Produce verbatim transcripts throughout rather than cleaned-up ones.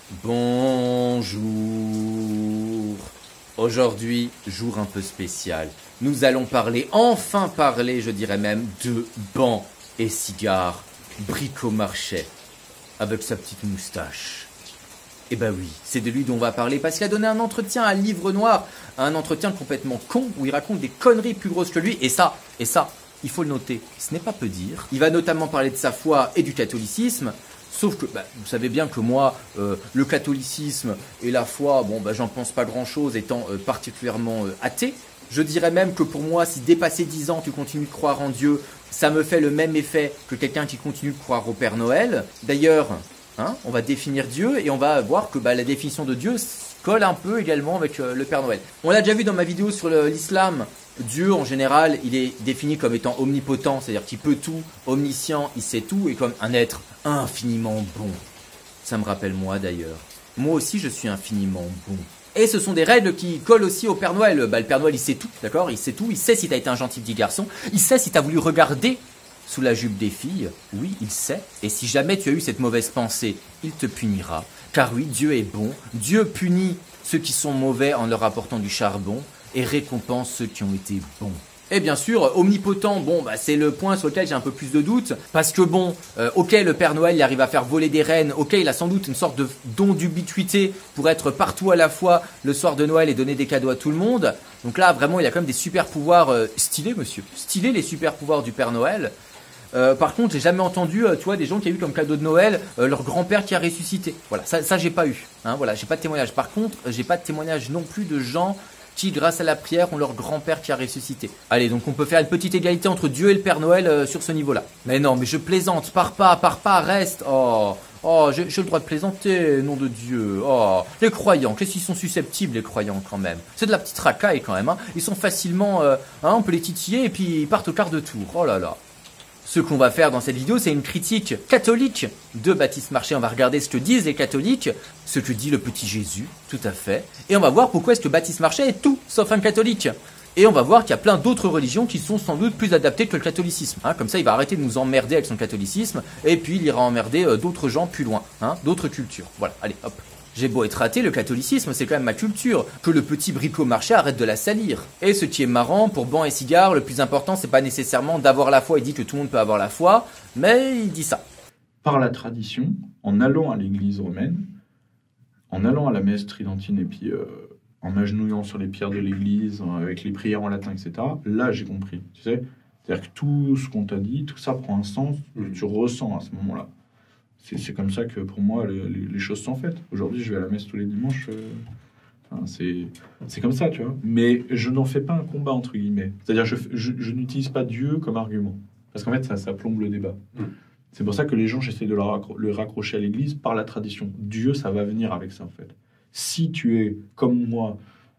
Bonjour. Aujourd'hui, jour un peu spécial. Nous allons parler, enfin parler, je dirais même, de bancs et cigares, Bricomarchais, avec sa petite moustache. Eh ben oui, c'est de lui dont on va parler parce qu'il a donné un entretien à Livre Noir, un entretien complètement con où il raconte des conneries plus grosses que lui, et ça, et ça, il faut le noter, ce n'est pas peu dire. Il va notamment parler de sa foi et du catholicisme. Sauf que, bah, vous savez bien que moi, euh, le catholicisme et la foi, bon, bah, j'en pense pas grand-chose étant euh, particulièrement euh, athée. Je dirais même que pour moi, si dépassé dix ans, tu continues de croire en Dieu, ça me fait le même effet que quelqu'un qui continue de croire au Père Noël. D'ailleurs, hein, on va définir Dieu et on va voir que bah, la définition de Dieu colle un peu également avec euh, le Père Noël. On l'a déjà vu dans ma vidéo sur l'islam. Dieu, en général, il est défini comme étant omnipotent, c'est-à-dire qu'il peut tout, omniscient, il sait tout, et comme un être infiniment bon. Ça me rappelle moi, d'ailleurs. Moi aussi, je suis infiniment bon. Et ce sont des règles qui collent aussi au Père Noël. Bah, le Père Noël, il sait tout, d'accord? Il sait tout, il sait si t'as été un gentil petit garçon, il sait si t'as voulu regarder sous la jupe des filles. Oui, il sait. Et si jamais tu as eu cette mauvaise pensée, il te punira. Car oui, Dieu est bon. Dieu punit ceux qui sont mauvais en leur apportant du charbon et récompense ceux qui ont été bons. Et bien sûr, omnipotent, bon, bah, c'est le point sur lequel j'ai un peu plus de doutes, parce que bon, euh, ok, le Père Noël, il arrive à faire voler des rennes, ok, il a sans doute une sorte de don d'ubiquité pour être partout à la fois le soir de Noël et donner des cadeaux à tout le monde. Donc là, vraiment, il a quand même des super pouvoirs euh, stylés, monsieur. Stylés, les super pouvoirs du Père Noël. Euh, par contre, j'ai jamais entendu, euh, tu vois, des gens qui ont eu comme cadeau de Noël euh, leur grand-père qui a ressuscité. Voilà, ça, ça j'ai pas eu. Hein, voilà, j'ai pas de témoignage. Par contre, j'ai pas de témoignage non plus de gens qui, grâce à la prière, ont leur grand-père qui a ressuscité. Allez, donc on peut faire une petite égalité entre Dieu et le Père Noël euh, sur ce niveau-là. Mais non, mais je plaisante, pars pas, pars pas, reste. Oh, oh, j'ai le droit de plaisanter, nom de Dieu. Oh, les croyants, qu'est-ce qu'ils sont susceptibles, les croyants, quand même. C'est de la petite racaille, quand même. Hein. Ils sont facilement, euh, hein, on peut les titiller et puis ils partent au quart de tour. Oh là là. Ce qu'on va faire dans cette vidéo, c'est une critique catholique de Baptiste Marchais. On va regarder ce que disent les catholiques, ce que dit le petit Jésus, tout à fait. Et on va voir pourquoi est-ce que Baptiste Marchais est tout sauf un catholique. Et on va voir qu'il y a plein d'autres religions qui sont sans doute plus adaptées que le catholicisme. Hein. Comme ça, il va arrêter de nous emmerder avec son catholicisme, et puis il ira emmerder euh, d'autres gens plus loin, hein, d'autres cultures. Voilà, allez, hop. J'ai beau être raté, le catholicisme, c'est quand même ma culture. Que le petit Bricomarchais arrête de la salir. Et ce qui est marrant, pour bancs et cigares, le plus important, c'est pas nécessairement d'avoir la foi. Il dit que tout le monde peut avoir la foi, mais il dit ça. Par la tradition, en allant à l'église romaine, en allant à la messe tridentine et puis euh, en m'agenouillant sur les pierres de l'église, avec les prières en latin, et cetera, là j'ai compris. Tu sais, c'est-à-dire que tout ce qu'on t'a dit, tout ça prend un sens que tu ressens à ce moment-là. C'est comme ça que, pour moi, les, les choses sont faites. Aujourd'hui, je vais à la messe tous les dimanches. Euh, enfin, c'est comme ça, tu vois. Mais je n'en fais pas un combat, entre guillemets. C'est-à-dire, je, je, je n'utilise pas Dieu comme argument. Parce qu'en fait, ça, ça plombe le débat. Mm. C'est pour ça que les gens, j'essaie de le, raccro le raccrocher à l'église par la tradition. Dieu, ça va venir avec ça, en fait. Si tu es, comme moi,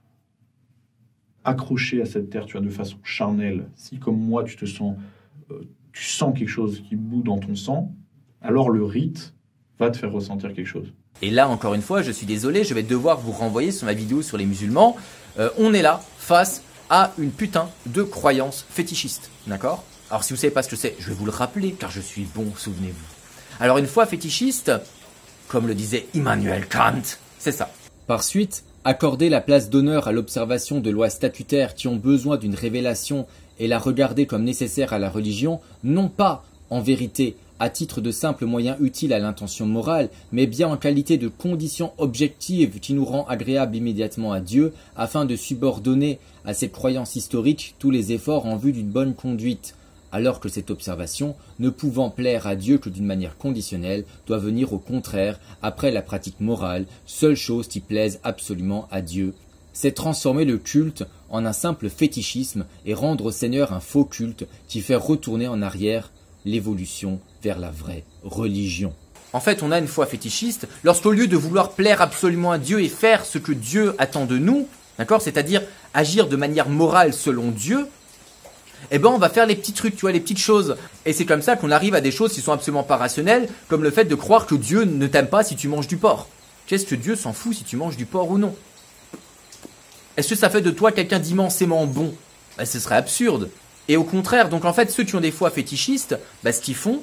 accroché à cette terre, tu vois, de façon charnelle, si, comme moi, tu te sens... Euh, tu sens quelque chose qui bout dans ton sang, alors le rite va te faire ressentir quelque chose. Et là, encore une fois, je suis désolé, je vais devoir vous renvoyer sur ma vidéo sur les musulmans. Euh, on est là face à une putain de croyance fétichiste, d'accord? Alors si vous savez pas ce que c'est, je vais vous le rappeler, car je suis bon, souvenez-vous. Alors une foi fétichiste, comme le disait Immanuel Kant, c'est ça. Par suite, accorder la place d'honneur à l'observation de lois statutaires qui ont besoin d'une révélation et la regarder comme nécessaire à la religion, non pas, en vérité, à titre de simple moyen utile à l'intention morale, mais bien en qualité de condition objective qui nous rend agréable immédiatement à Dieu, afin de subordonner à cette croyance historique tous les efforts en vue d'une bonne conduite, alors que cette observation, ne pouvant plaire à Dieu que d'une manière conditionnelle, doit venir au contraire, après la pratique morale, seule chose qui plaise absolument à Dieu. C'est transformer le culte en un simple fétichisme et rendre au Seigneur un faux culte qui fait retourner en arrière l'évolution vers la vraie religion. En fait, on a une foi fétichiste lorsqu'au lieu de vouloir plaire absolument à Dieu et faire ce que Dieu attend de nous, d'accord, c'est-à-dire agir de manière morale selon Dieu, eh ben on va faire les petits trucs, tu vois, les petites choses. Et c'est comme ça qu'on arrive à des choses qui sont absolument pas rationnelles, comme le fait de croire que Dieu ne t'aime pas si tu manges du porc. Qu'est-ce que Dieu s'en fout si tu manges du porc ou non? Est-ce que ça fait de toi quelqu'un d'immensément bon? Ben, ce serait absurde. Et au contraire, donc en fait, ceux qui ont des foi fétichistes, bah, ce qu'ils font,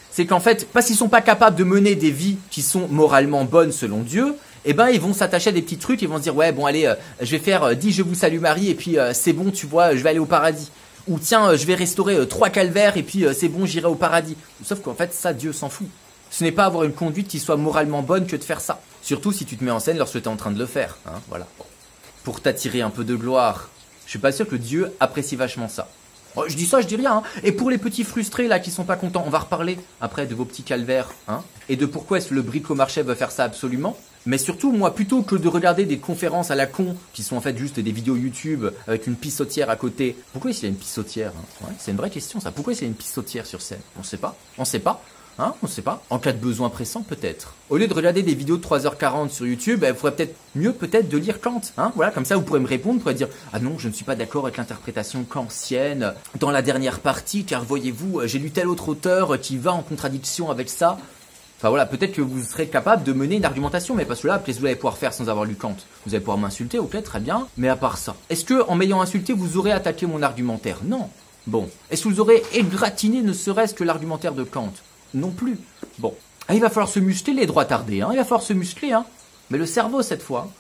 c'est qu'en fait, parce qu'ils sont pas capables de mener des vies qui sont moralement bonnes selon Dieu, eh ben ils vont s'attacher à des petits trucs, ils vont se dire ouais bon allez, euh, je vais faire euh, dix je vous salue Marie et puis euh, c'est bon, tu vois, je vais aller au paradis. Ou tiens, euh, je vais restaurer euh, trois calvaires et puis euh, c'est bon, j'irai au paradis. Sauf qu'en fait ça, Dieu s'en fout. Ce n'est pas avoir une conduite qui soit moralement bonne que de faire ça. Surtout si tu te mets en scène lorsque tu es en train de le faire, hein, voilà. Pour t'attirer un peu de gloire. Je suis pas sûr que Dieu apprécie vachement ça. Oh, je dis ça, je dis rien. Hein. Et pour les petits frustrés là qui sont pas contents, on va reparler après de vos petits calvaires, hein, et de pourquoi est-ce que le bricomarché veut faire ça absolument. Mais surtout, moi, plutôt que de regarder des conférences à la con, qui sont en fait juste des vidéos YouTube avec une pissotière à côté. Pourquoi est-ce qu'il y a une pissotière, hein, ouais, c'est une vraie question ça. Pourquoi est-ce qu'il y a une pissotière sur scène? On sait pas. On sait pas. Hein, on sait pas. En cas de besoin pressant, peut-être. Au lieu de regarder des vidéos de trois heures quarante sur YouTube, il faudrait peut-être mieux peut-être de lire Kant. Hein, voilà, comme ça, vous pourrez me répondre, vous pourrez dire « Ah non, je ne suis pas d'accord avec l'interprétation kantienne dans la dernière partie, car voyez-vous, j'ai lu tel autre auteur qui va en contradiction avec ça. » Enfin voilà, peut-être que vous serez capable de mener une argumentation, mais parce que là, qu'est-ce que vous allez pouvoir faire sans avoir lu Kant? Vous allez pouvoir m'insulter, ok, très bien. Mais à part ça, est-ce que en m'ayant insulté, vous aurez attaqué mon argumentaire? Non. Bon. Est-ce que vous aurez égratigné ne serait-ce que l'argumentaire de Kant? Non plus. Bon. Ah, il va falloir se muscler les droits tardés, hein. Il va falloir se muscler, hein. Mais le cerveau cette fois.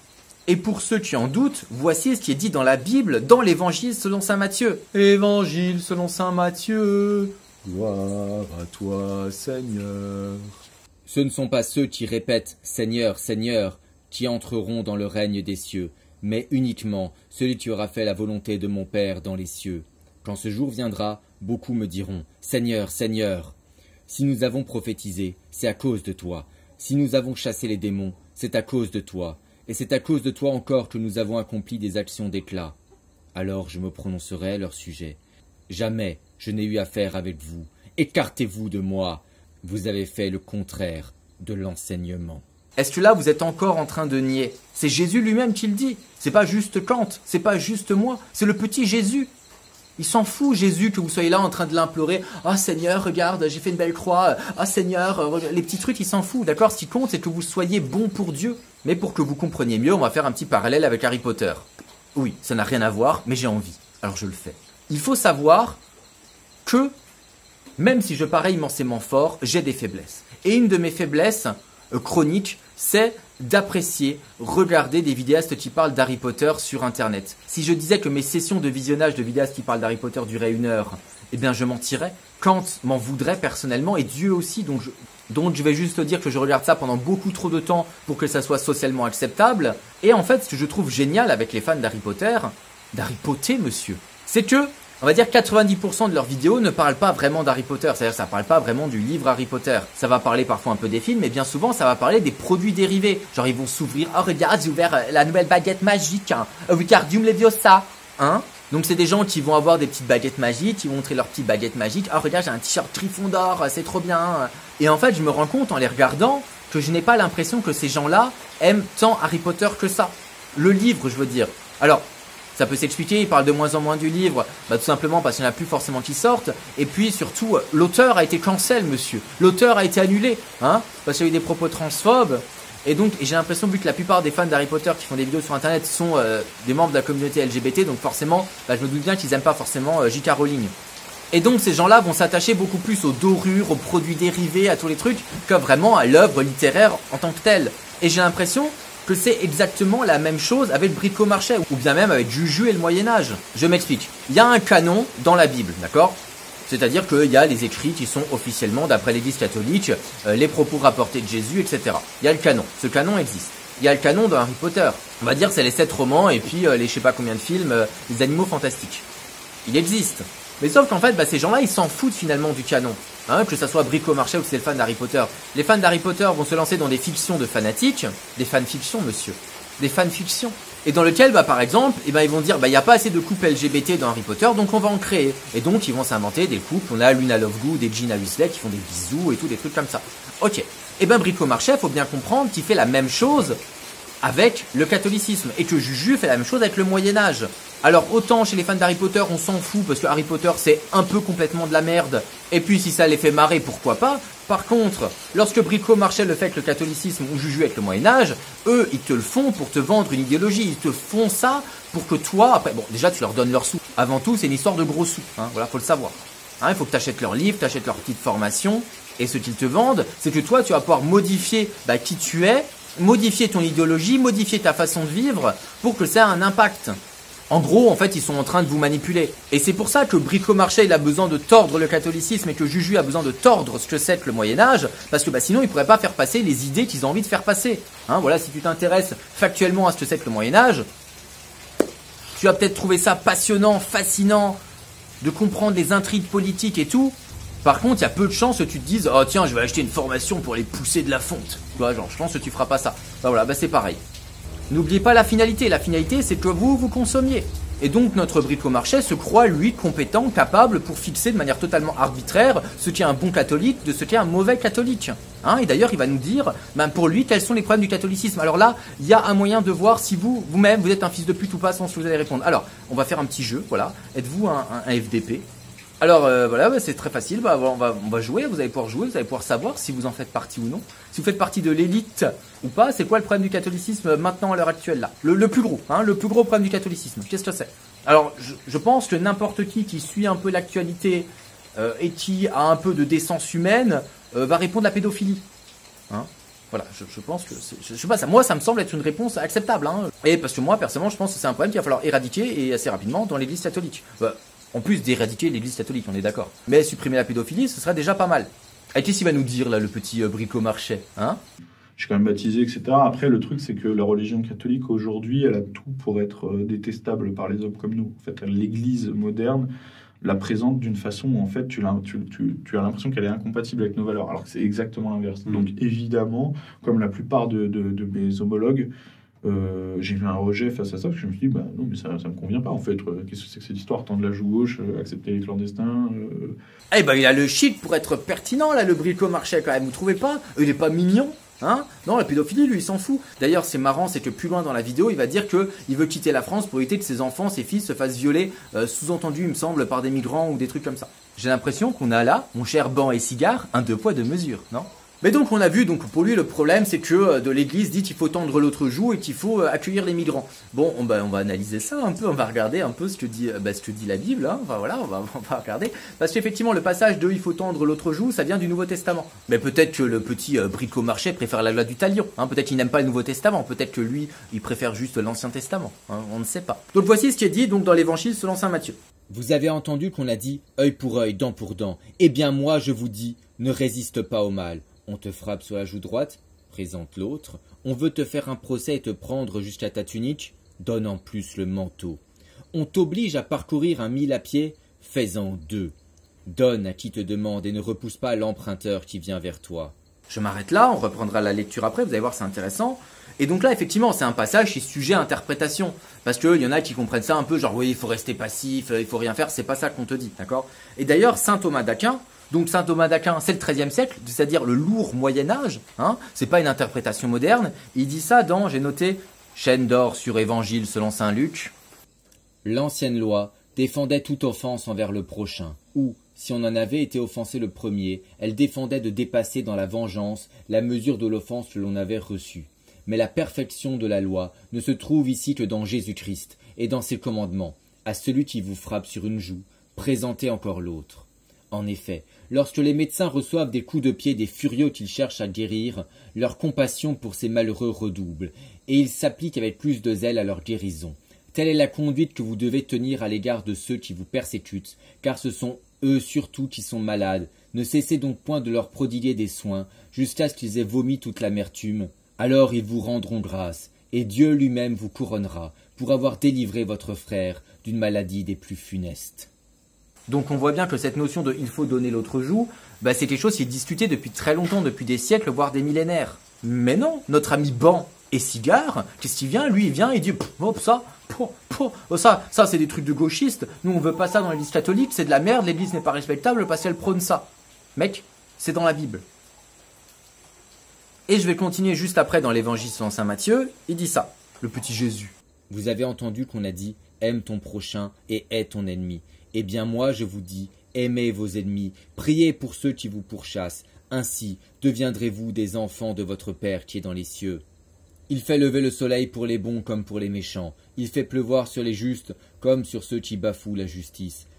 Et pour ceux qui en doutent, voici ce qui est dit dans la Bible, dans l'évangile selon saint Matthieu. Évangile selon saint Matthieu. Gloire à toi, Seigneur. Ce ne sont pas ceux qui répètent « Seigneur, Seigneur » qui entreront dans le règne des cieux, mais uniquement celui qui aura fait la volonté de mon Père dans les cieux. Quand ce jour viendra, beaucoup me diront « Seigneur, Seigneur ». Si nous avons prophétisé, c'est à cause de toi. Si nous avons chassé les démons, c'est à cause de toi. Et c'est à cause de toi encore que nous avons accompli des actions d'éclat. Alors je me prononcerai à leur sujet. Jamais je n'ai eu affaire avec vous. Écartez-vous de moi. Vous avez fait le contraire de l'enseignement. Est-ce que là vous êtes encore en train de nier? C'est Jésus lui-même qui le dit. C'est pas juste Kant, c'est pas juste moi, c'est le petit Jésus. Il s'en fout, Jésus, que vous soyez là en train de l'implorer. « Ah, Seigneur, regarde, j'ai fait une belle croix. Ah, Seigneur, les petits trucs, il s'en fout. » D'accord? Ce qui compte, c'est que vous soyez bon pour Dieu. Mais pour que vous compreniez mieux, on va faire un petit parallèle avec Harry Potter. Oui, ça n'a rien à voir, mais j'ai envie. Alors je le fais. Il faut savoir que, même si je parais immensément fort, j'ai des faiblesses. Et une de mes faiblesses euh, chroniques, c'est d'apprécier, regarder des vidéastes qui parlent d'Harry Potter sur Internet. Si je disais que mes sessions de visionnage de vidéastes qui parlent d'Harry Potter duraient une heure, eh bien je mentirais. Kant m'en voudrait personnellement et Dieu aussi, donc je, donc je vais juste dire que je regarde ça pendant beaucoup trop de temps pour que ça soit socialement acceptable. Et en fait, ce que je trouve génial avec les fans d'Harry Potter, d'Harry Potter monsieur, c'est que, on va dire quatre-vingt-dix pour cent de leurs vidéos ne parlent pas vraiment d'Harry Potter. C'est-à-dire que ça ne parle pas vraiment du livre Harry Potter. Ça va parler parfois un peu des films, mais bien souvent, ça va parler des produits dérivés. Genre, ils vont s'ouvrir. Oh, regarde, j'ai ouvert la nouvelle baguette magique. Hein. Wingardium Leviosa. Hein? Donc, c'est des gens qui vont avoir des petites baguettes magiques, qui vont montrer leurs petites baguettes magiques. Oh, regarde, j'ai un t-shirt Gryffondor, c'est trop bien. Et en fait, je me rends compte en les regardant que je n'ai pas l'impression que ces gens-là aiment tant Harry Potter que ça. Le livre, je veux dire. Alors, ça peut s'expliquer, il parle de moins en moins du livre, bah, tout simplement parce qu'il n'y en a plus forcément qui sortent. Et puis surtout, l'auteur a été cancel, monsieur. L'auteur a été annulé, hein, parce qu'il y a eu des propos transphobes. Et donc, j'ai l'impression, vu que la plupart des fans d'Harry Potter qui font des vidéos sur Internet sont euh, des membres de la communauté L G B T, donc forcément, bah, je me doute bien qu'ils n'aiment pas forcément euh, J K Rowling. Et donc, ces gens-là vont s'attacher beaucoup plus aux dorures, aux produits dérivés, à tous les trucs, que vraiment à l'œuvre littéraire en tant que telle. Et j'ai l'impression que c'est exactement la même chose avec Bricomarché, ou bien même avec Juju et le Moyen-Âge. Je m'explique. Il y a un canon dans la Bible, d'accord? C'est-à-dire qu'il y a les écrits qui sont officiellement, d'après l'Église catholique, euh, les propos rapportés de Jésus, et cetera. Il y a le canon. Ce canon existe. Il y a le canon de Harry Potter. On va dire c'est les sept romans et puis euh, les je sais pas combien de films, euh, les animaux fantastiques. Il existe. Mais sauf qu'en fait, bah, ces gens-là, ils s'en foutent finalement du canon. Hein, que ça soit Bricomarché ou que c'est le fan d'Harry Potter. Les fans d'Harry Potter vont se lancer dans des fictions de fanatiques. Des fanfictions, monsieur. Des fanfictions. Et dans lequel, bah, par exemple, eh ben, ils vont dire, bah, il n'y a pas assez de couples L G B T dans Harry Potter, donc on va en créer. Et donc, ils vont s'inventer des couples. On a Luna Lovegood et Gina Weasley qui font des bisous et tout, des trucs comme ça. Ok. Et ben, Bricomarché, faut bien comprendre qu'il fait la même chose avec le catholicisme. Et que Juju fait la même chose avec le Moyen-Âge. Alors autant chez les fans d'Harry Potter on s'en fout parce que Harry Potter c'est un peu complètement de la merde et puis si ça les fait marrer pourquoi pas. Par contre lorsque Bricomarché le fait avec le catholicisme ou Juju avec le Moyen-Âge, eux ils te le font pour te vendre une idéologie, ils te font ça pour que toi après bon déjà tu leur donnes leurs sous. Avant tout c'est une histoire de gros sous, hein, voilà faut le savoir. Hein, il faut que tu achètes leurs livres, tu achètes leur petite formation. Et ce qu'ils te vendent, c'est que toi, tu vas pouvoir modifier bah, qui tu es, modifier ton idéologie, modifier ta façon de vivre pour que ça ait un impact. En gros, en fait, ils sont en train de vous manipuler. Et c'est pour ça que Bricomarché, il a besoin de tordre le catholicisme et que Juju a besoin de tordre ce que c'est que le Moyen-Âge, parce que bah, sinon, ils ne pourraient pas faire passer les idées qu'ils ont envie de faire passer. Hein, voilà, si tu t'intéresses factuellement à ce que c'est que le Moyen-Âge, tu vas peut-être trouver ça passionnant, fascinant, de comprendre les intrigues politiques et tout. Par contre, il y a peu de chances que tu te dises « Oh tiens, je vais acheter une formation pour les pousser de la fonte. » Tu vois, genre, je pense que tu feras pas ça. Bah voilà, bah c'est pareil. N'oubliez pas la finalité. La finalité, c'est que vous, vous consommiez. Et donc, notre bricomarché se croit, lui, compétent, capable pour fixer de manière totalement arbitraire ce qui est un bon catholique de ce qui est un mauvais catholique. Hein, et d'ailleurs, il va nous dire, ben, pour lui, quels sont les problèmes du catholicisme. Alors là, il y a un moyen de voir si vous, vous-même, vous êtes un fils de pute ou pas, sans ce que vous allez répondre. Alors, on va faire un petit jeu, voilà. Êtes-vous un, un, un F D P ? Alors euh, voilà, bah, c'est très facile, bah, on, va, on va jouer, vous allez pouvoir jouer, vous allez pouvoir savoir si vous en faites partie ou non. Si vous faites partie de l'élite ou pas, c'est quoi le problème du catholicisme maintenant à l'heure actuelle là le, le plus gros, hein, le plus gros problème du catholicisme, qu'est-ce que c'est? Alors je, je pense que n'importe qui qui suit un peu l'actualité euh, et qui a un peu de décence humaine euh, va répondre à la pédophilie. Hein, voilà, je, je pense que, je, je sais pas, ça, moi ça me semble être une réponse acceptable. Hein, et parce que moi personnellement je pense que c'est un problème qu'il va falloir éradiquer et assez rapidement dans l'église catholique. Bah, en plus d'éradiquer l'église catholique, on est d'accord. Mais supprimer la pédophilie, ce serait déjà pas mal. Et qu'est-ce qu'il va nous dire, là, le petit euh, bricomarché, hein? Je suis quand même baptisé, et cetera. Après, le truc, c'est que la religion catholique, aujourd'hui, elle a tout pour être euh, détestable par les hommes comme nous. En fait, l'église moderne la présente d'une façon où, en fait, tu, tu, tu, tu as l'impression qu'elle est incompatible avec nos valeurs, alors que c'est exactement l'inverse. Mmh. Donc, évidemment, comme la plupart de, de, de mes homologues, Euh, j'ai eu un rejet face à ça, parce que je me suis dit, bah non, mais ça ne me convient pas en fait. Euh, Qu'est-ce que c'est que cette histoire? Tendre la joue gauche, euh, accepter les clandestins. Euh... Eh ben, il a le shit pour être pertinent là, le bricomarché quand même, vous trouvez pas? Il est pas mignon, hein? Non, la pédophilie, lui, il s'en fout. D'ailleurs, c'est marrant, c'est que plus loin dans la vidéo, il va dire qu'il veut quitter la France pour éviter que ses enfants, ses fils se fassent violer, euh, sous-entendu, il me semble, par des migrants ou des trucs comme ça. J'ai l'impression qu'on a là, mon cher banc et cigare, un deux poids deux mesures, non? Mais donc on a vu, donc pour lui le problème c'est que euh, de l'église dit qu'il faut tendre l'autre joue et qu'il faut euh, accueillir les migrants. Bon, on, bah, on va analyser ça un peu, on va regarder un peu ce que dit, euh, bah, ce que dit la Bible, hein. Enfin voilà, on va, on va regarder. Parce qu'effectivement le passage de il faut tendre l'autre joue, ça vient du Nouveau Testament. Mais peut-être que le petit euh, bricomarché préfère la loi du talion, hein. Peut-être qu'il n'aime pas le Nouveau Testament, peut-être que lui il préfère juste l'Ancien Testament, hein. On ne sait pas. Donc voici ce qui est dit donc dans l'évangile selon saint Matthieu. Vous avez entendu qu'on a dit œil pour œil, dent pour dent. Eh bien moi je vous dis, ne résiste pas au mal. On te frappe sur la joue droite, présente l'autre. On veut te faire un procès et te prendre jusqu'à ta tunique, donne en plus le manteau. On t'oblige à parcourir un mille à pied, fais-en deux. Donne à qui te demande et ne repousse pas l'emprunteur qui vient vers toi. Je m'arrête là, on reprendra la lecture après, vous allez voir c'est intéressant. Et donc là effectivement c'est un passage qui est sujet à interprétation. Parce qu'il y en a qui comprennent ça un peu genre oui il faut rester passif, il faut rien faire, c'est pas ça qu'on te dit, d'accord? Et d'ailleurs saint Thomas d'Aquin, donc saint Thomas d'Aquin, c'est le treizième siècle, c'est-à-dire le lourd Moyen-Âge, hein, c'est pas une interprétation moderne. Il dit ça dans, j'ai noté, chaîne d'or sur Évangile selon saint Luc. L'ancienne loi défendait toute offense envers le prochain, ou, si on en avait été offensé le premier, elle défendait de dépasser dans la vengeance la mesure de l'offense que l'on avait reçue. Mais la perfection de la loi ne se trouve ici que dans Jésus-Christ et dans ses commandements. À celui qui vous frappe sur une joue, présentez encore l'autre. En effet, lorsque les médecins reçoivent des coups de pied des furieux qu'ils cherchent à guérir, leur compassion pour ces malheureux redouble, et ils s'appliquent avec plus de zèle à leur guérison. Telle est la conduite que vous devez tenir à l'égard de ceux qui vous persécutent, car ce sont eux surtout qui sont malades. Ne cessez donc point de leur prodiguer des soins, jusqu'à ce qu'ils aient vomi toute l'amertume. Alors ils vous rendront grâce, et Dieu lui-même vous couronnera, pour avoir délivré votre frère d'une maladie des plus funestes. Donc on voit bien que cette notion de « il faut donner l'autre joue bah, », c'est quelque chose qui est discuté depuis très longtemps, depuis des siècles, voire des millénaires. Mais non, notre ami Ban et Cigare, qu'est-ce qu'il vient? Lui, il vient et dit « hop, ça, pour, pour, oh, ça, ça c'est des trucs de gauchistes, nous on veut pas ça dans l'église catholique, c'est de la merde, l'église n'est pas respectable parce qu'elle prône ça. » Mec, c'est dans la Bible. Et je vais continuer juste après dans l'évangile selon saint Matthieu, il dit ça, le petit Jésus. Vous avez entendu qu'on a dit « aime ton prochain et hais ton ennemi ». Eh bien moi je vous dis, aimez vos ennemis, priez pour ceux qui vous pourchassent, ainsi deviendrez-vous des enfants de votre Père qui est dans les cieux. Il fait lever le soleil pour les bons comme pour les méchants, il fait pleuvoir sur les justes comme sur ceux qui bafouent la justice.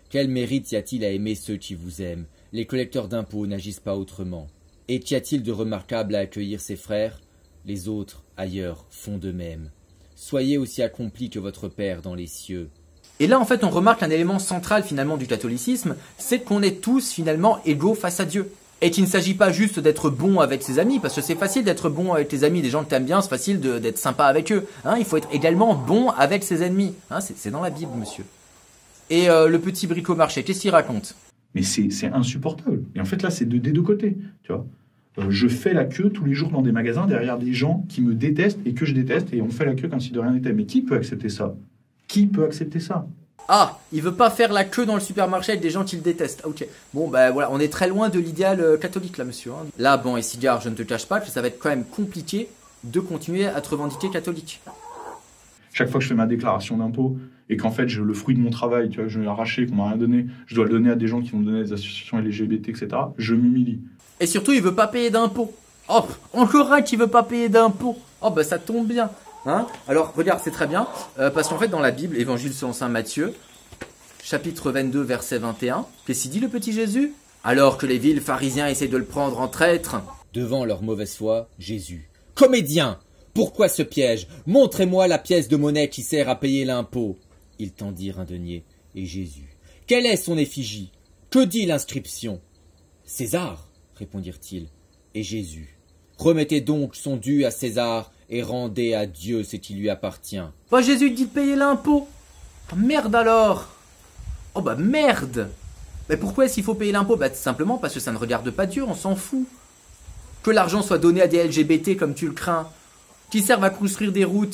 Quel mérite y a-t-il à aimer ceux qui vous aiment? Les collecteurs d'impôts n'agissent pas autrement. Et qu'y a-t-il de remarquable à accueillir ses frères? Les autres, ailleurs, font de même. Soyez aussi accomplis que votre Père dans les cieux. Et là, en fait, on remarque un élément central, finalement, du catholicisme, c'est qu'on est tous, finalement, égaux face à Dieu. Et qu'il ne s'agit pas juste d'être bon avec ses amis, parce que c'est facile d'être bon avec tes amis, des gens que t'aimes bien, c'est facile de- d'être sympa avec eux. Hein, il faut être également bon avec ses ennemis. Hein, c'est c'est dans la Bible, monsieur. Et euh, le petit bricomarché, qu'est-ce qu'il raconte? Mais c'est c'est insupportable. Et en fait, là, c'est de, des deux côtés, tu vois. Euh, je fais la queue tous les jours dans des magasins derrière des gens qui me détestent et que je déteste, et on fait la queue comme si de rien n'était. Mais qui peut accepter ça? Qui peut accepter ça? Ah, il veut pas faire la queue dans le supermarché avec des gens qu'il déteste. Ok. Bon, ben voilà, on est très loin de l'idéal euh, catholique, là, monsieur. Hein. Là, bon, et cigare, je ne te cache pas que ça va être quand même compliqué de continuer à te revendiquer catholique. Chaque fois que je fais ma déclaration d'impôt et qu'en fait, je, le fruit de mon travail, tu vois, je l'ai arraché, qu'on m'a rien donné, je dois le donner à des gens qui vont me donner à des associations L G B T, et cetera, je m'humilie. Et surtout, il veut pas payer d'impôts. Oh, encore un qui veut pas payer d'impôts. Oh, bah ça tombe bien. Hein. Alors, regarde, c'est très bien. Euh, parce qu'en fait, dans la Bible, Évangile selon saint Matthieu, chapitre vingt-deux, verset vingt et un, qu'est-ce qu'il dit le petit Jésus? Alors que les vils pharisiens essaient de le prendre en traître. Devant leur mauvaise foi, Jésus. Comédien! Pourquoi ce piège? Montrez-moi la pièce de monnaie qui sert à payer l'impôt. Ils tendirent un denier, et Jésus. Quelle est son effigie? Que dit l'inscription? César, répondirent-ils. Et Jésus. Remettez donc son dû à César, et rendez à Dieu ce qui lui appartient. Bah, Jésus dit de payer l'impôt. Oh, merde alors. Oh bah merde. Mais pourquoi est-ce qu'il faut payer l'impôt? Bah tout simplement parce que ça ne regarde pas Dieu, on s'en fout. Que l'argent soit donné à des L G B T comme tu le crains, qui servent à construire des routes,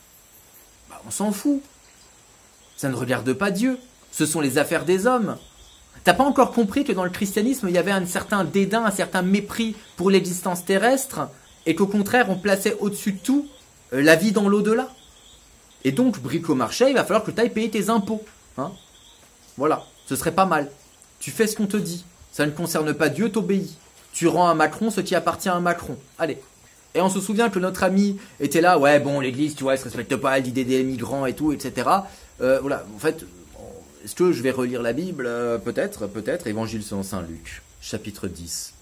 bah on s'en fout. Ça ne regarde pas Dieu. Ce sont les affaires des hommes. T'as pas encore compris que dans le christianisme, il y avait un certain dédain, un certain mépris pour l'existence terrestre, et qu'au contraire, on plaçait au-dessus de tout euh, la vie dans l'au-delà. Et donc, bricomarché, il va falloir que tu ailles payer tes impôts. Hein. Voilà, ce serait pas mal. Tu fais ce qu'on te dit. Ça ne concerne pas Dieu, t'obéis. Tu rends à Macron ce qui appartient à Macron. Allez. Et on se souvient que notre ami était là, ouais, bon, l'église, tu vois, elle se respecte pas, elle dit des migrants et tout, et cetera. Euh, voilà, en fait, est-ce que je vais relire la Bible? euh, Peut-être, peut-être. Évangile selon saint Luc, chapitre dix,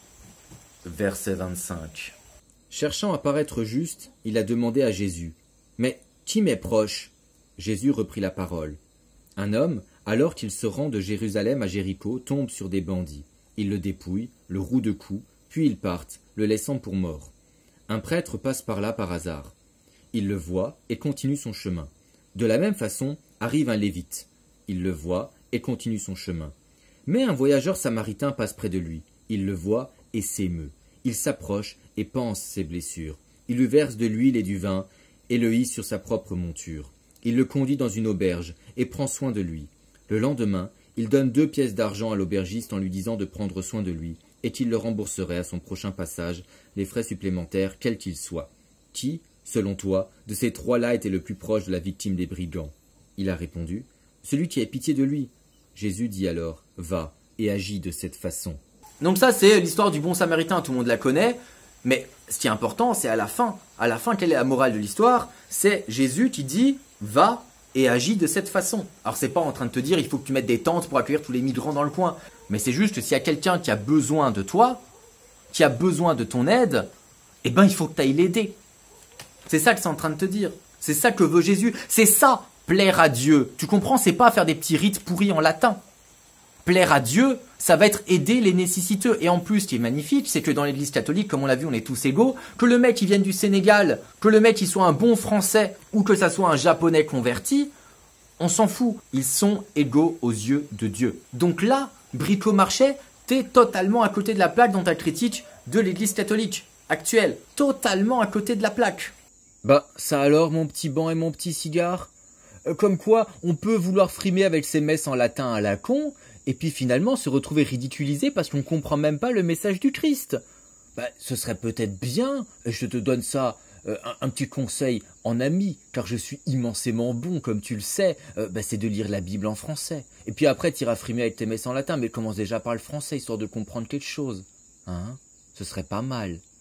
verset vingt-cinq. Cherchant à paraître juste, il a demandé à Jésus. Mais qui m'est proche? Jésus reprit la parole. Un homme, alors qu'il se rend de Jérusalem à Jéricho, tombe sur des bandits. Ils le dépouillent, le rouent de coups, puis ils partent, le laissant pour mort. Un prêtre passe par là par hasard. Il le voit et continue son chemin. De la même façon, arrive un lévite. Il le voit et continue son chemin. Mais un voyageur samaritain passe près de lui. Il le voit et s'émeut. Il s'approche et panse ses blessures. Il lui verse de l'huile et du vin et le hisse sur sa propre monture. Il le conduit dans une auberge et prend soin de lui. Le lendemain, il donne deux pièces d'argent à l'aubergiste en lui disant de prendre soin de lui et qu'il le rembourserait à son prochain passage les frais supplémentaires, quels qu'ils soient. Qui, selon toi, de ces trois-là était le plus proche de la victime des brigands? Il a répondu, celui qui a pitié de lui. Jésus dit alors, va et agis de cette façon. Donc ça, c'est l'histoire du bon samaritain, tout le monde la connaît. Mais ce qui est important, c'est à la fin. À la fin, quelle est la morale de l'histoire? C'est Jésus qui dit, va et agis de cette façon. Alors c'est pas en train de te dire, il faut que tu mettes des tentes pour accueillir tous les migrants dans le coin. Mais c'est juste que s'il y a quelqu'un qui a besoin de toi, qui a besoin de ton aide, eh ben il faut que tu ailles l'aider. C'est ça que c'est en train de te dire. C'est ça que veut Jésus. C'est ça, plaire à Dieu. Tu comprends, c'est pas faire des petits rites pourris en latin. Plaire à Dieu, ça va être aider les nécessiteux. Et en plus, ce qui est magnifique, c'est que dans l'église catholique, comme on l'a vu, on est tous égaux. Que le mec, il vienne du Sénégal, que le mec, il soit un bon français, ou que ça soit un japonais converti, on s'en fout. Ils sont égaux aux yeux de Dieu. Donc là, bricomarché, t'es totalement à côté de la plaque dans ta critique de l'église catholique actuelle. Totalement à côté de la plaque. Bah, ça alors, mon petit banc et mon petit cigare? euh, Comme quoi, on peut vouloir frimer avec ses messes en latin à la con, et puis finalement se retrouver ridiculisé parce qu'on comprend même pas le message du Christ. Bah, ce serait peut-être bien, et je te donne ça, euh, un, un petit conseil en ami, car je suis immensément bon, comme tu le sais, euh, bah, c'est de lire la Bible en français. Et puis après, t'iras frimer avec tes messes en latin, mais commence déjà par le français, histoire de comprendre quelque chose. Hein? Ce serait pas mal.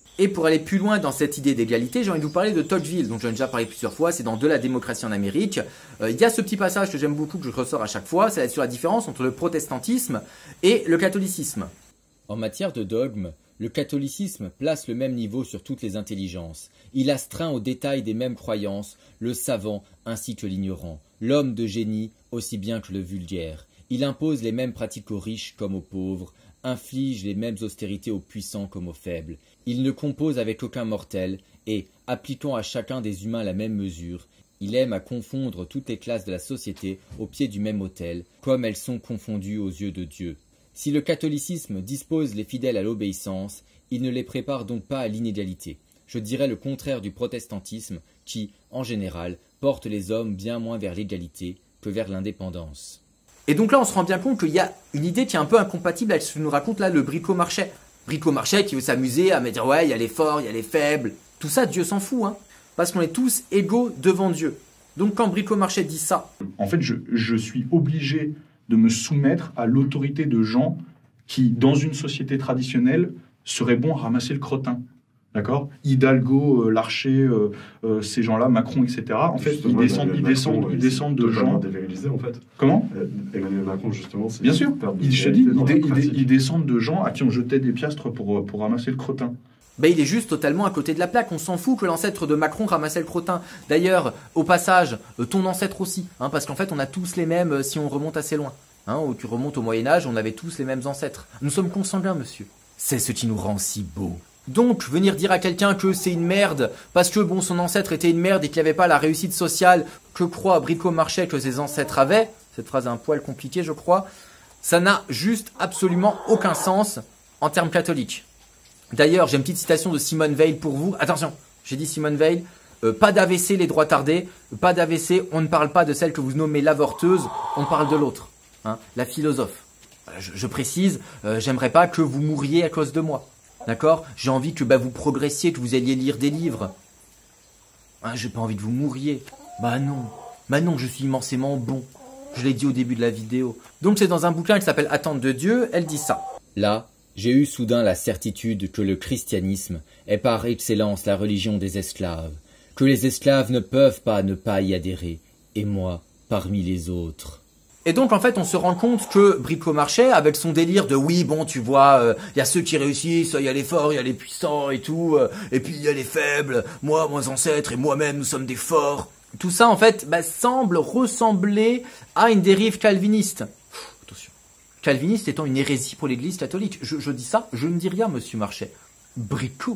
Et pour aller plus loin dans cette idée d'égalité, j'ai envie de vous parler de Tocqueville, dont j'en ai déjà parlé plusieurs fois, c'est dans De la démocratie en Amérique. Euh, il y a ce petit passage que j'aime beaucoup, que je ressors à chaque fois, c'est sur la différence entre le protestantisme et le catholicisme. En matière de dogme, le catholicisme place le même niveau sur toutes les intelligences. Il astreint aux détails des mêmes croyances, le savant ainsi que l'ignorant, l'homme de génie aussi bien que le vulgaire. Il impose les mêmes pratiques aux riches comme aux pauvres, inflige les mêmes austérités aux puissants comme aux faibles. Il ne compose avec aucun mortel, et, appliquant à chacun des humains la même mesure, il aime à confondre toutes les classes de la société au pied du même autel, comme elles sont confondues aux yeux de Dieu. Si le catholicisme dispose les fidèles à l'obéissance, il ne les prépare donc pas à l'inégalité. Je dirais le contraire du protestantisme, qui, en général, porte les hommes bien moins vers l'égalité que vers l'indépendance. Et donc là, on se rend bien compte qu'il y a une idée qui est un peu incompatible avec ce que nous raconte là le Bricomarchais. Bricomarchais qui veut s'amuser à me dire ouais, il y a les forts, il y a les faibles. Tout ça, Dieu s'en fout, hein. Parce qu'on est tous égaux devant Dieu. Donc quand Bricomarchais dit ça... En fait, je, je suis obligé de me soumettre à l'autorité de gens qui, dans une société traditionnelle, seraient bons à ramasser le crottin. D'accord ? Hidalgo, euh, Larcher, euh, euh, ces gens-là, Macron, et cetera. En fait, ils descendent, ils descendent, ils descendent de gens... dévérilisés, en fait. Comment ? Emmanuel Macron, justement, c'est... Bien sûr. Ils, je te dis, ils, dé, ils, dé, ils descendent de gens à qui on jetait des piastres pour, pour ramasser le crottin. Ben, il est juste totalement à côté de la plaque. On s'en fout que l'ancêtre de Macron ramassait le crottin. D'ailleurs, au passage, ton ancêtre aussi. Hein, parce qu'en fait, on a tous les mêmes si on remonte assez loin. Hein, où tu remontes au Moyen-Âge, on avait tous les mêmes ancêtres. Nous sommes consanguins, monsieur. C'est ce qui nous rend si beaux. Donc, venir dire à quelqu'un que c'est une merde, parce que bon, son ancêtre était une merde et qu'il n'y avait pas la réussite sociale que croit Bricomarchais que ses ancêtres avaient, cette phrase est un poil compliquée, je crois, ça n'a juste absolument aucun sens en termes catholiques. D'ailleurs, j'ai une petite citation de Simone Veil pour vous. Attention, j'ai dit Simone Veil, euh, pas d'A V C les droits tardés, pas d'A V C, on ne parle pas de celle que vous nommez l'avorteuse, on parle de l'autre, hein, la philosophe. Je, je précise, euh, j'aimerais pas que vous mouriez à cause de moi. D'accord ? J'ai envie que bah, vous progressiez, que vous alliez lire des livres. Hein, j'ai pas envie que vous mouriez. Bah non. Bah non, je suis immensément bon. Je l'ai dit au début de la vidéo. Donc c'est dans un bouquin qui s'appelle Attente de Dieu, elle dit ça. Là, j'ai eu soudain la certitude que le christianisme est par excellence la religion des esclaves, que les esclaves ne peuvent pas ne pas y adhérer, et moi, parmi les autres. Et donc, en fait, on se rend compte que Bricomarchais, avec son délire de oui, bon, tu vois, il euh, y a ceux qui réussissent, il y a les forts, il y a les puissants et tout, euh, et puis il y a les faibles, moi, mes ancêtres et moi-même, nous sommes des forts. Tout ça, en fait, bah, semble ressembler à une dérive calviniste. Pff, attention. Calviniste étant une hérésie pour l'Église catholique. Je, je dis ça, je ne dis rien, monsieur Marchais. Bricot.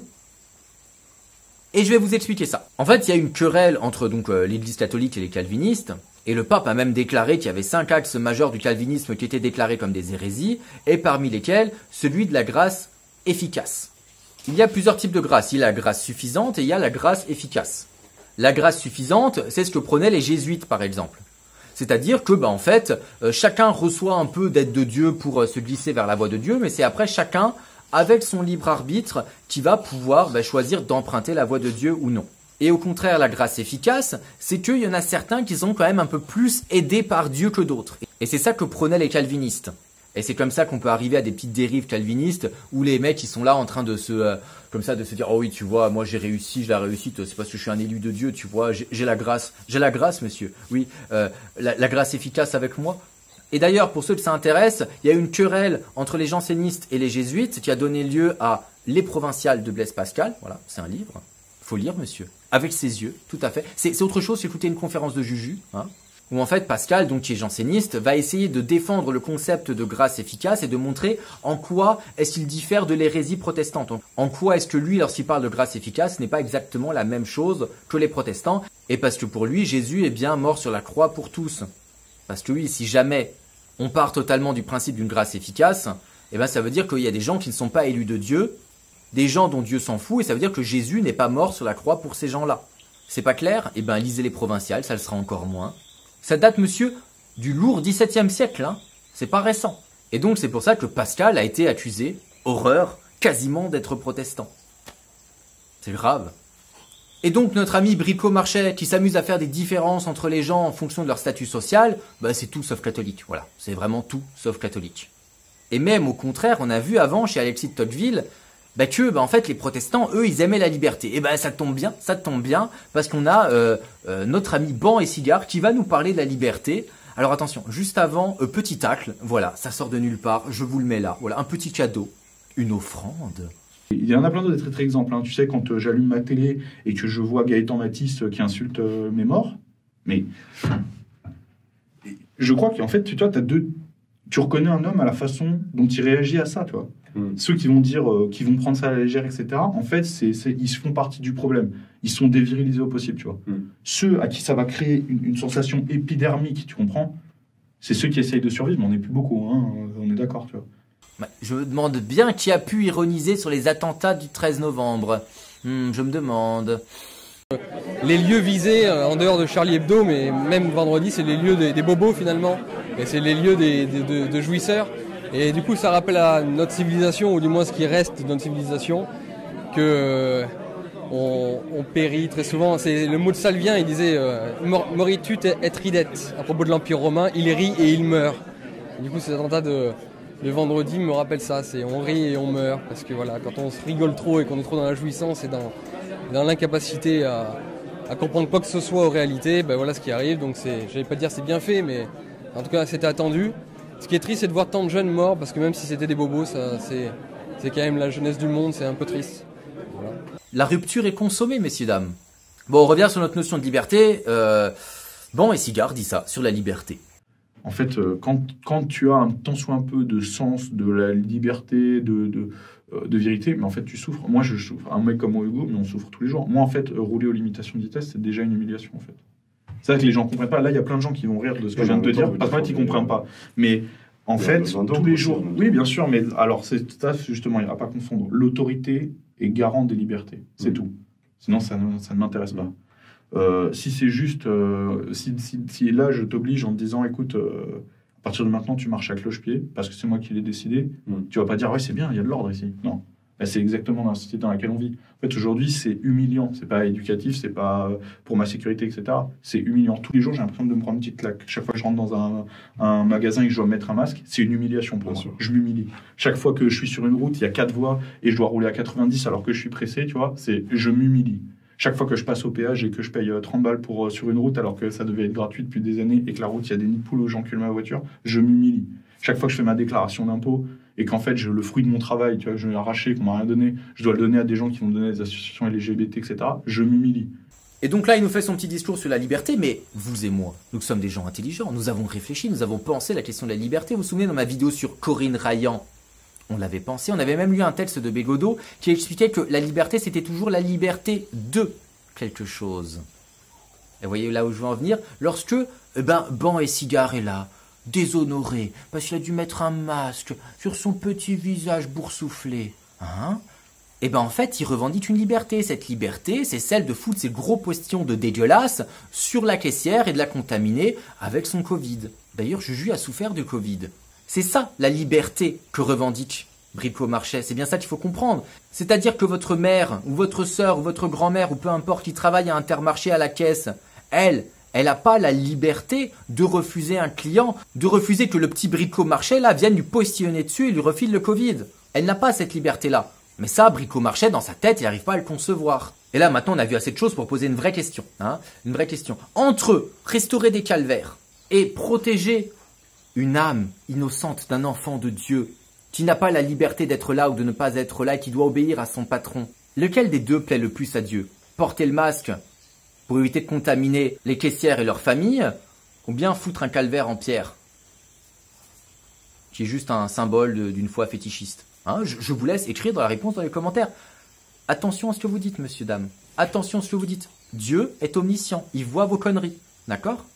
Et je vais vous expliquer ça. En fait, il y a une querelle entre donc euh, l'Église catholique et les calvinistes. Et le pape a même déclaré qu'il y avait cinq axes majeurs du calvinisme qui étaient déclarés comme des hérésies, et parmi lesquels celui de la grâce efficace. Il y a plusieurs types de grâce. Il y a la grâce suffisante et il y a la grâce efficace. La grâce suffisante, c'est ce que prenaient les jésuites, par exemple. C'est-à-dire que, bah, en fait, euh, chacun reçoit un peu d'aide de Dieu pour euh, se glisser vers la voie de Dieu, mais c'est après chacun, avec son libre arbitre, qui va pouvoir bah, choisir d'emprunter la voie de Dieu ou non. Et au contraire, la grâce efficace, c'est qu'il y en a certains qui sont quand même un peu plus aidés par Dieu que d'autres. Et c'est ça que prenaient les calvinistes. Et c'est comme ça qu'on peut arriver à des petites dérives calvinistes où les mecs ils sont là en train de se euh, comme ça de se dire oh oui tu vois moi j'ai réussi, j'ai la réussite, c'est parce que je suis un élu de Dieu, tu vois, j'ai, j'ai la grâce, j'ai la grâce monsieur. Oui, euh, la, la grâce efficace avec moi. Et d'ailleurs pour ceux que ça intéresse, il y a eu une querelle entre les jansénistes et les jésuites qui a donné lieu à Les Provinciales de Blaise Pascal. Voilà, c'est un livre. Faut lire, monsieur. Avec ses yeux, tout à fait. C'est, c'est autre chose qu'écouter une conférence de Juju, hein, où en fait Pascal, donc qui est janséniste, va essayer de défendre le concept de grâce efficace et de montrer en quoi est-ce qu'il diffère de l'hérésie protestante. En quoi est-ce que lui, lorsqu'il parle de grâce efficace, n'est pas exactement la même chose que les protestants. Et parce que pour lui, Jésus est bien mort sur la croix pour tous. Parce que oui, si jamais on part totalement du principe d'une grâce efficace, eh ben ça veut dire qu'il y a des gens qui ne sont pas élus de Dieu, des gens dont Dieu s'en fout, et ça veut dire que Jésus n'est pas mort sur la croix pour ces gens-là. C'est pas clair ? Eh ben, lisez les Provinciales, ça le sera encore moins. Ça date, monsieur, du lourd dix-septième siècle, hein. C'est pas récent. Et donc, c'est pour ça que Pascal a été accusé, horreur, quasiment d'être protestant. C'est grave. Et donc, notre ami Bricomarchais, qui s'amuse à faire des différences entre les gens en fonction de leur statut social, bah, c'est tout sauf catholique, voilà. C'est vraiment tout sauf catholique. Et même, au contraire, on a vu avant, chez Alexis de Tocqueville, bah que bah en fait les protestants eux ils aimaient la liberté. Et ben bah, ça tombe bien, ça tombe bien parce qu'on a euh, euh, notre ami Ban et Cigare qui va nous parler de la liberté. Alors attention, juste avant, euh, petit tacle, voilà, ça sort de nulle part, je vous le mets là, voilà, un petit cadeau, une offrande. Il y en a plein d'autres très exemples. Hein. Tu sais, quand euh, j'allume ma télé et que je vois Gaëtan Matisse euh, qui insulte euh, mes morts, mais je crois qu'en fait, tu vois, t'as deux... tu reconnais un homme à la façon dont il réagit à ça, tu vois. Mm. Ceux qui vont dire, euh, qui vont prendre ça à la légère, et cetera. En fait, c'est, c'est, ils font partie du problème. Ils sont dévirilisés au possible, tu vois. Mm. Ceux à qui ça va créer une, une sensation épidermique, tu comprends, c'est ceux qui essayent de survivre, mais on n'est plus beaucoup, hein, on est d'accord, tu vois. Je me demande bien qui a pu ironiser sur les attentats du treize novembre. Hmm, je me demande. Les lieux visés, en dehors de Charlie Hebdo, mais même vendredi, c'est les lieux des, des bobos finalement. Et c'est les lieux des, des, de, de jouisseurs. Et du coup, ça rappelle à notre civilisation, ou du moins ce qui reste de notre civilisation, que euh, on, on périt très souvent. C'est le mot de Salvien, il disait euh, « Moritut et ridet » à propos de l'Empire romain. Il rit et il meurt. Et du coup, ces attentats de... Le vendredi me rappelle ça, c'est on rit et on meurt, parce que voilà, quand on se rigole trop et qu'on est trop dans la jouissance et dans, dans l'incapacité à, à comprendre quoi que ce soit aux réalités, ben voilà ce qui arrive, donc c'est, j'allais pas dire c'est bien fait, mais en tout cas c'était attendu. Ce qui est triste, c'est de voir tant de jeunes morts, parce que même si c'était des bobos, ça, c'est, c'est quand même la jeunesse du monde, c'est un peu triste. Voilà. La rupture est consommée, messieurs, dames. Bon, on revient sur notre notion de liberté. Euh, Ban et Cigare dit ça, sur la liberté. En fait, quand, quand tu as un tant soit un peu de sens de la liberté, de, de, de vérité, mais en fait, tu souffres. Moi, je souffre. Un mec comme moi, Hugo, mais on souffre tous les jours. Moi, en fait, rouler aux limitations de vitesse, c'est déjà une humiliation, en fait. C'est vrai que les gens ne comprennent pas. Là, il y a plein de gens qui vont rire de ce que je viens de te dire, parce qu'en fait, ils ne comprennent pas. Mais en fait, tous les jours... Oui, bien sûr, mais alors, c'est ça, justement, il n'y aura pas à confondre. L'autorité est garante des libertés. C'est mmh. tout. Sinon, ça, ça ne m'intéresse pas. Euh, si c'est juste, euh, si, si, si là je t'oblige en te disant, écoute, euh, à partir de maintenant tu marches à cloche-pied, parce que c'est moi qui l'ai décidé, mm. tu vas pas dire, ouais c'est bien, il y a de l'ordre ici. Non, ben, c'est exactement dans la société dans laquelle on vit. En fait aujourd'hui c'est humiliant, c'est pas éducatif, c'est pas pour ma sécurité, et cetera. C'est humiliant. Tous les jours j'ai l'impression de me prendre une petite claque. Chaque fois que je rentre dans un, un magasin et que je dois mettre un masque, c'est une humiliation pour bien moi. Sûr. Je m'humilie. Chaque fois que je suis sur une route, il y a quatre voies et je dois rouler à quatre-vingt-dix alors que je suis pressé, tu vois, c'est je m'humilie. Chaque fois que je passe au péage et que je paye trente balles pour, sur une route alors que ça devait être gratuit depuis des années et que la route, il y a des nids de poules où j'encule ma voiture, je m'humilie. Chaque fois que je fais ma déclaration d'impôt et qu'en fait, je, le fruit de mon travail, tu vois, je l'ai arraché, qu'on m'a rien donné, je dois le donner à des gens qui vont me donner des associations L G B T, et cetera, je m'humilie. Et donc là, il nous fait son petit discours sur la liberté, mais vous et moi, nous sommes des gens intelligents, nous avons réfléchi, nous avons pensé la question de la liberté. Vous vous souvenez dans ma vidéo sur Corinne Rayan, on l'avait pensé, on avait même lu un texte de Bégodeau qui expliquait que la liberté, c'était toujours la liberté de quelque chose. Et vous voyez là où je veux en venir? Lorsque, eh ben, Ban et Cigare est là, déshonoré, parce qu'il a dû mettre un masque sur son petit visage boursouflé, hein? Et ben en fait, il revendique une liberté. Cette liberté, c'est celle de foutre ses gros postillons de dégueulasse sur la caissière et de la contaminer avec son Covid. D'ailleurs, Juju a souffert de Covid. C'est ça, la liberté que revendique Bricomarché. C'est bien ça qu'il faut comprendre. C'est-à-dire que votre mère, ou votre sœur, ou votre grand-mère, ou peu importe, qui travaille à Intermarché à la caisse, elle, elle n'a pas la liberté de refuser un client, de refuser que le petit Bricomarché, là, vienne lui postillonner dessus et lui refile le Covid. Elle n'a pas cette liberté-là. Mais ça, Bricomarché, dans sa tête, il n'arrive pas à le concevoir. Et là, maintenant, on a vu assez de choses pour poser une vraie question. Hein, une vraie question. Entre restaurer des calvaires et protéger une âme innocente d'un enfant de Dieu qui n'a pas la liberté d'être là ou de ne pas être là et qui doit obéir à son patron, lequel des deux plaît le plus à Dieu? Porter le masque pour éviter de contaminer les caissières et leurs familles, ou bien foutre un calvaire en pierre, qui est juste un symbole d'une foi fétichiste? Hein, je, je vous laisse écrire dans la réponse dans les commentaires. Attention à ce que vous dites, monsieur, dame. Attention à ce que vous dites. Dieu est omniscient. Il voit vos conneries. D'accord?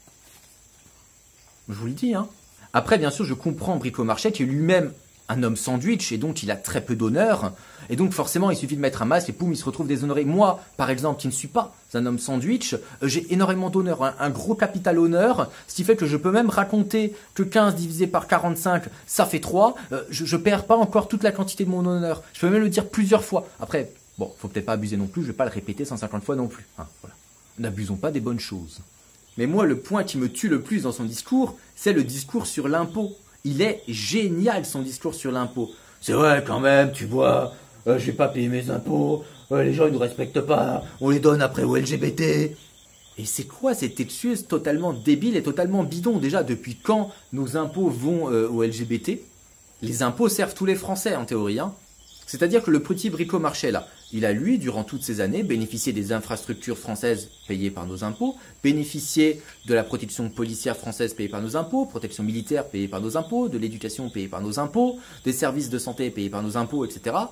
Je vous le dis, hein. Après, bien sûr, je comprends Bricomarché qui est lui-même un homme sandwich et donc il a très peu d'honneur. Et donc forcément, il suffit de mettre un masque et poum, il se retrouve déshonoré. Moi, par exemple, qui ne suis pas un homme sandwich, j'ai énormément d'honneur, un, un gros capital honneur, ce qui fait que je peux même raconter que quinze divisé par quarante-cinq, ça fait trois. Euh, je, je perds pas encore toute la quantité de mon honneur. Je peux même le dire plusieurs fois. Après, bon, faut peut-être pas abuser non plus, je vais pas le répéter cent cinquante fois non plus. Hein, voilà. N'abusons pas des bonnes choses. Mais moi, le point qui me tue le plus dans son discours, c'est le discours sur l'impôt. Il est génial, son discours sur l'impôt. C'est vrai, quand même, tu vois, euh, je vais pas payer mes impôts, euh, les gens ils nous respectent pas, on les donne après aux L G B T. Et c'est quoi cette excuse totalement débile et totalement bidon? Déjà, depuis quand nos impôts vont euh, aux L G B T? Les impôts servent tous les Français en théorie, hein. C'est-à-dire que le petit Brico Marchais là, il a lui, durant toutes ces années, bénéficié des infrastructures françaises payées par nos impôts, bénéficié de la protection policière française payée par nos impôts, protection militaire payée par nos impôts, de l'éducation payée par nos impôts, des services de santé payés par nos impôts, et cetera.